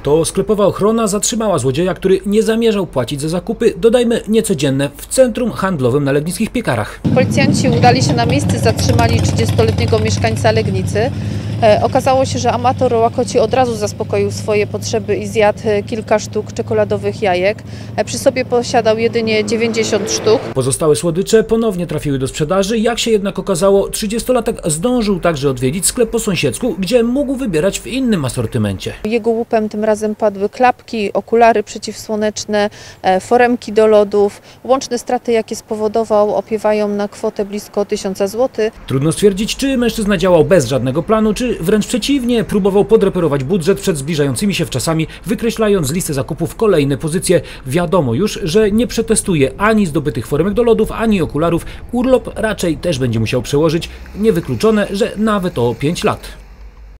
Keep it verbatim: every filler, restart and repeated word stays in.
To sklepowa ochrona zatrzymała złodzieja, który nie zamierzał płacić za zakupy, dodajmy niecodzienne, w centrum handlowym na legnickich piekarach. Policjanci udali się na miejsce, zatrzymali trzydziestoletniego mieszkańca Legnicy. E, okazało się, że amator łakoci od razu zaspokoił swoje potrzeby i zjadł kilka sztuk czekoladowych jajek. E, przy sobie posiadał jedynie dziewięćdziesiąt sztuk. Pozostałe słodycze ponownie trafiły do sprzedaży. Jak się jednak okazało, trzydziestolatek zdążył także odwiedzić sklep po sąsiedzku, gdzie mógł wybierać w innym asortymencie. Jego łupem tym razem padły klapki, okulary przeciwsłoneczne, e, foremki do lodów. Łączne straty, jakie spowodował, opiewają na kwotę blisko tysiąca złotych. Trudno stwierdzić, czy mężczyzna działał bez żadnego planu, czy wręcz przeciwnie, próbował podreperować budżet przed zbliżającymi się wczasami, wykreślając z listy zakupów kolejne pozycje. Wiadomo już, że nie przetestuje ani zdobytych foremek do lodów, ani okularów. Urlop raczej też będzie musiał przełożyć. Niewykluczone, że nawet o pięć lat.